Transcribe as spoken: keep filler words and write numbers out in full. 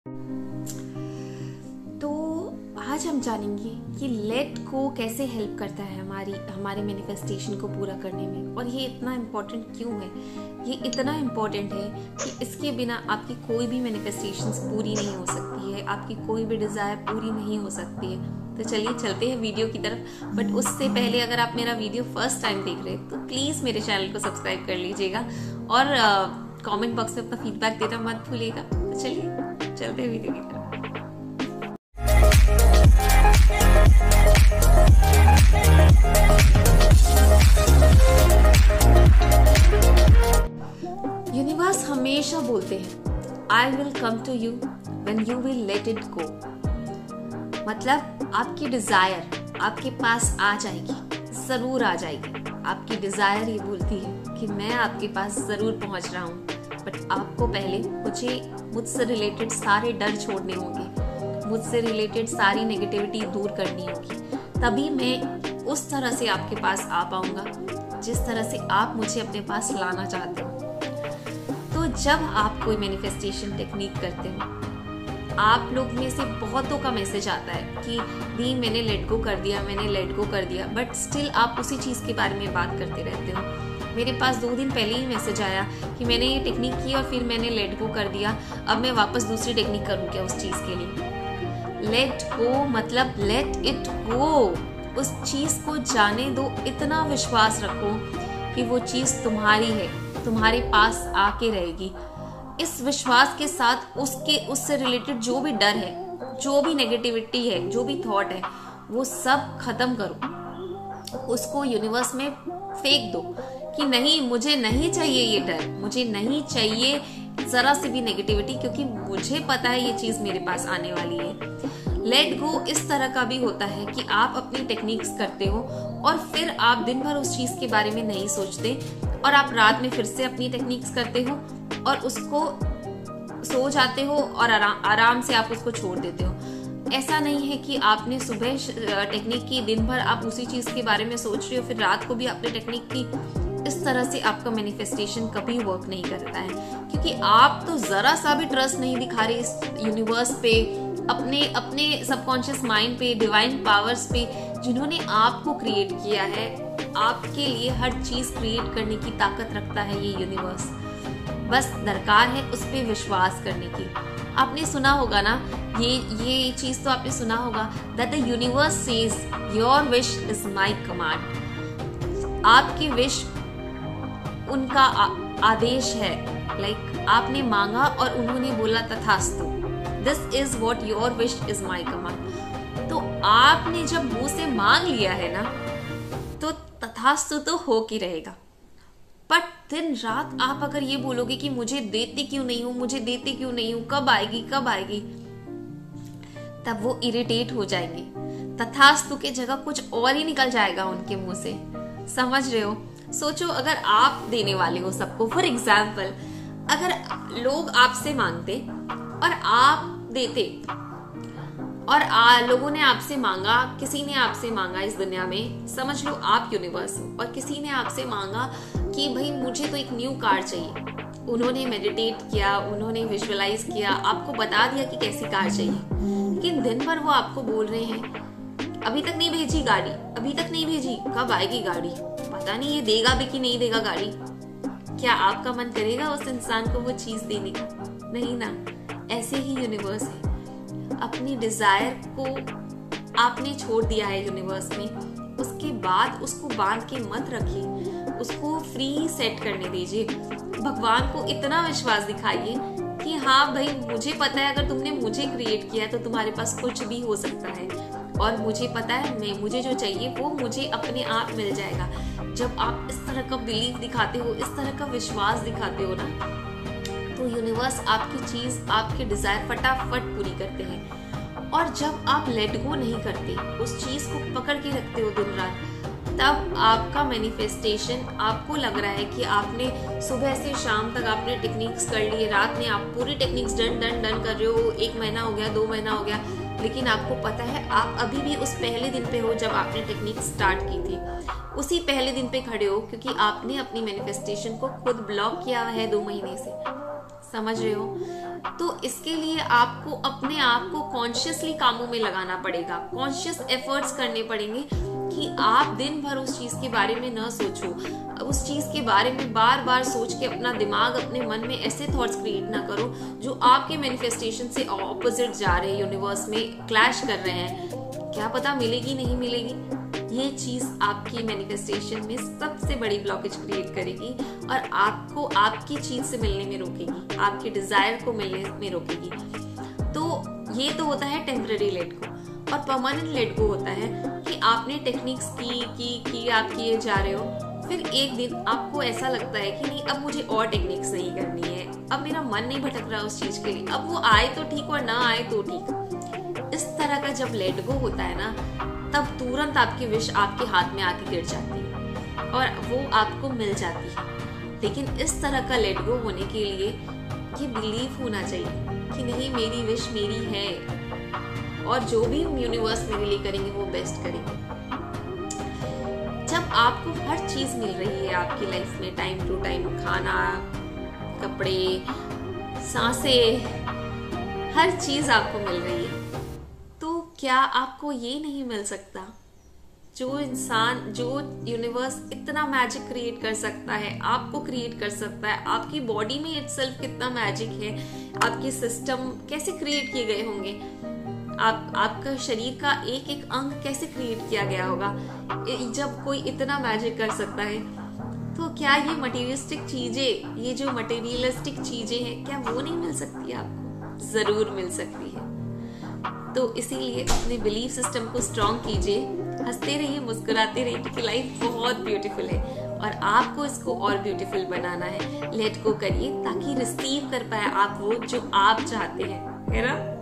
तो आज हम जानेंगे कि लेट गो कैसे हेल्प करता है हमारी हमारे मैनिफेस्टेशन को पूरा करने में, और ये इतना इम्पोर्टेंट क्यों है। ये इतना इम्पोर्टेंट है कि इसके बिना आपकी कोई भी मैनिफेस्टेशंस पूरी नहीं हो सकती है, आपकी कोई भी डिज़ायर पूरी नहीं हो सकती है। तो चलिए चलते हैं वीडियो की तरफ। बट उससे पहले अगर आप मेरा वीडियो फर्स्ट टाइम देख रहे हैं तो प्लीज़ मेरे चैनल को सब्सक्राइब कर लीजिएगा और कमेंट बॉक्स में अपना फीडबैक देना मत भूलिएगा। तो चलिए चलते हैं वीडियो की तरफ। यूनिवर्स हमेशा बोलते हैं I will come to you when you will let it go. मतलब आपकी डिजायर आपके पास आ जाएगी, जरूर आ जाएगी। आपकी डिजायर ये बोलती है कि मैं आपके पास जरूर पहुंच रहा हूँ, बट आपको पहले मुझे मुझसे रिलेटेड सारे डर छोड़ने होंगे, मुझसे रिलेटेड सारी नेगेटिविटी दूर करनी होगी, तभी मैं उस तरह से आपके पास आ पाऊंगा जिस तरह से आप मुझे अपने पास लाना चाहते हो। तो जब आप कोई मैनिफेस्टेशन टेक्निक करते हो, आप लोग में से बहुतों का मैसेज आता है कि दी मैंने लेट गो कर दिया, मैंने लेट गो कर दिया, बट स्टिल आप उसी चीज़ के बारे में बात करते रहते हो। मेरे पास दो दिन पहले ही मैसेज आया कि मैंने ये टेक्निक की और फिर मैंने लेट गो कर दिया, अब मैं वापस दूसरी टेक्निक करूँ क्या उस चीज़ के लिए। लेट गो मतलब लेट इट गो, उस चीज़ को जाने दो, इतना विश्वास रखो कि वो चीज़ तुम्हारी है, तुम्हारे पास आके रहेगी। इस विश्वास के साथ उसके उससे रिलेटेड जो भी डर है, जो भी नेगेटिविटी है, जो भी थॉट है, वो सब खत्म करो, उसको यूनिवर्स में फेंक दो कि नहीं, मुझे नहीं चाहिए ये डर, मुझे नहीं चाहिए जरा सी भी नेगेटिविटी, क्योंकि मुझे पता है ये चीज मेरे पास आने वाली है। लेट गो इस तरह का भी होता है कि आप अपनी टेक्निक्स करते हो और फिर आप दिन भर उस चीज के बारे में नहीं सोचते और आप रात में फिर से अपनी टेक्निक्स करते हो और उसको सो जाते हो और आराम आराम से आप उसको छोड़ देते हो। ऐसा नहीं है कि आपने सुबह टेक्निक की, दिन भर आप उसी चीज के बारे में सोच रहे हो, फिर रात को भी आपने टेक्निक की। इस तरह से आपका मैनिफेस्टेशन कभी वर्क नहीं करता है, क्योंकि आप तो जरा सा भी ट्रस्ट नहीं दिखा रहे इस यूनिवर्स पे, अपने अपने सबकॉन्शियस माइंड पे, डिवाइन पावर्स पे, जिन्होंने आपको क्रिएट किया है। आपके लिए हर चीज क्रिएट करने की ताकत रखता है ये यूनिवर्स, बस दरकार है उस पर विश्वास करने की। आपने सुना होगा ना, ये ये चीज तो आपने सुना होगा, that the universe says your wish is my command. आपकी विश उनका आ, आदेश है। लाइक like, आपने मांगा और उन्होंने बोला तथास्तु, this is what your wish is my command. तो आपने जब मुंह से मांग लिया है ना, तो तथास्तु तो हो के रहेगा। बट दिन रात आप अगर ये बोलोगे कि मुझे देते क्यों नहीं हूं, मुझे देते क्यों नहीं हूं, कब आएगी कब आएगी, तब वो इरिटेट हो जाएंगे। तथास्तु के जगह कुछ और ही निकल जाएगा उनके मुंह से। समझ रहे हो? सोचो, अगर आप देने वाले हो सबको, फॉर एग्जाम्पल अगर लोग आपसे मांगते और आप देते, और आ, लोगों ने आपसे मांगा, किसी ने आपसे मांगा इस दुनिया में, समझ लो आप यूनिवर्स हो, और किसी ने आपसे मांगा कि भाई मुझे तो एक न्यू कार चाहिए। उन्होंने मेडिटेट किया, उन्होंने विजुअलाइज किया, आपको बता दिया कि कैसी कार चाहिए, लेकिन दिन भर वो आपको बोल रहे हैं अभी तक नहीं भेजी गाड़ी, अभी तक नहीं भेजी, कब आएगी गाड़ी, पता नहीं ये देगा भी कि नहीं देगा गाड़ी। क्या आपका मन करेगा उस इंसान को वो चीज देने का? नहीं ना। ऐसे ही यूनिवर्स है, अपनी डिजायर को आपने छोड़ दिया है यूनिवर्स में, उसके बाद उसको बांध के मत रखिए, उसको फ्री सेट करने दीजिए। भगवान को इतना विश्वास दिखाइए कि हाँ भाई, मुझे पता है अगर तुमने मुझे क्रिएट किया है तो तुम्हारे पास कुछ भी हो सकता है, और मुझे पता है मैं मुझे जो चाहिए वो मुझे अपने आप मिल जाएगा। जब आप इस तरह का बिलीफ दिखाते हो, इस तरह का विश्वास दिखाते हो ना, तो यूनिवर्स आपकी चीज, आपके डिजायर फटाफट पूरी करते हैं। और जब आप लेट गो नहीं करते, उस चीज को पकड़ के रखते हो दिन रात, तब आपका मैनिफेस्टेशन, आपको लग रहा है कि आपने सुबह से शाम तक आपने टेक्निक्स कर लिए, रात में आप पूरी टेक्निक्स डन डन डन कर रहे हो, एक महीना हो गया, दो महीना हो गया, लेकिन आपको पता है आप अभी भी उस पहले दिन पे हो जब आपने टेक्निक स्टार्ट की थी। उसी पहले दिन पे खड़े हो क्योंकि आपने अपनी मैनिफेस्टेशन को खुद ब्लॉक किया है दो महीने से। समझ रहे हो? तो इसके लिए आपको अपने आप को कॉन्शियसली कामों में लगाना पड़ेगा, कॉन्शियस एफर्ट्स करने पड़ेंगे कि आप दिन भर उस चीज के बारे में न सोचो, उस चीज के बारे में बार बार सोच के अपना दिमाग अपने मन में ऐसे थॉट्स क्रिएट ना करो जो आपके मैनिफेस्टेशन से ऑपोजिट जा रहे हैं, यूनिवर्स में क्लैश कर रहे हैं। क्या पता मिलेगी नहीं मिलेगी, ये चीज आपकी मैनिफेस्टेशन में सबसे बड़ी ब्लॉकेज क्रिएट करेगी और आपको आपकी चीज से मिलने में रोकेगी, आपके डिजायर को मिलने में रोकेगी। तो ये तो होता है टेम्पररी लेट गो। और परमानेंट लेट गो होता है कि आपने टेक्निक्स की की की आप किए जा रहे हो, फिर एक दिन आपको ऐसा लगता है कि नहीं अब मुझे और टेक्निक्स नहीं करनी है, अब मेरा मन नहीं भटक रहा उस चीज के लिए, अब वो आए तो ठीक और ना आए तो ठीक। इस तरह का जब लेट गो होता है ना, तब तुरंत आपकी विश आपके हाथ में आके गिर जाती है और वो आपको मिल जाती है। लेकिन इस तरह का लेट गो होने के लिए ये बिलीव होना चाहिए कि नहीं मेरी विश मेरी है और जो भी यूनिवर्स मेरे लिए करेंगे वो बेस्ट करेंगे। जब आपको हर चीज मिल रही है आपकी लाइफ में, टाइम टू टाइम खाना, कपड़े, सांसें, हर चीज आपको मिल रही है, तो क्या आपको ये नहीं मिल सकता? जो इंसान, जो यूनिवर्स इतना मैजिक क्रिएट कर सकता है, आपको क्रिएट कर सकता है, आपकी बॉडी में इटसेल्फ कितना मैजिक है, आपके सिस्टम कैसे क्रिएट किए गए होंगे, आप आपका शरीर का एक एक अंग कैसे क्रिएट किया गया होगा। जब कोई इतना मैजिक कर सकता है तो क्या ये मटेरियलिस्टिक चीजें, ये जो मटेरियलिस्टिक चीजें हैं, क्या वो नहीं मिल सकती आपको? जरूर मिल सकती है। तो इसीलिए अपने बिलीफ सिस्टम को स्ट्रॉन्ग कीजिए, हंसते रहिए, मुस्कुराते रहिए, क्योंकि लाइफ बहुत ब्यूटीफुल है और आपको इसको और ब्यूटीफुल बनाना है। लेट गो करिए ताकि रिसीव कर पाए आप वो जो आप चाहते हैं, है ना?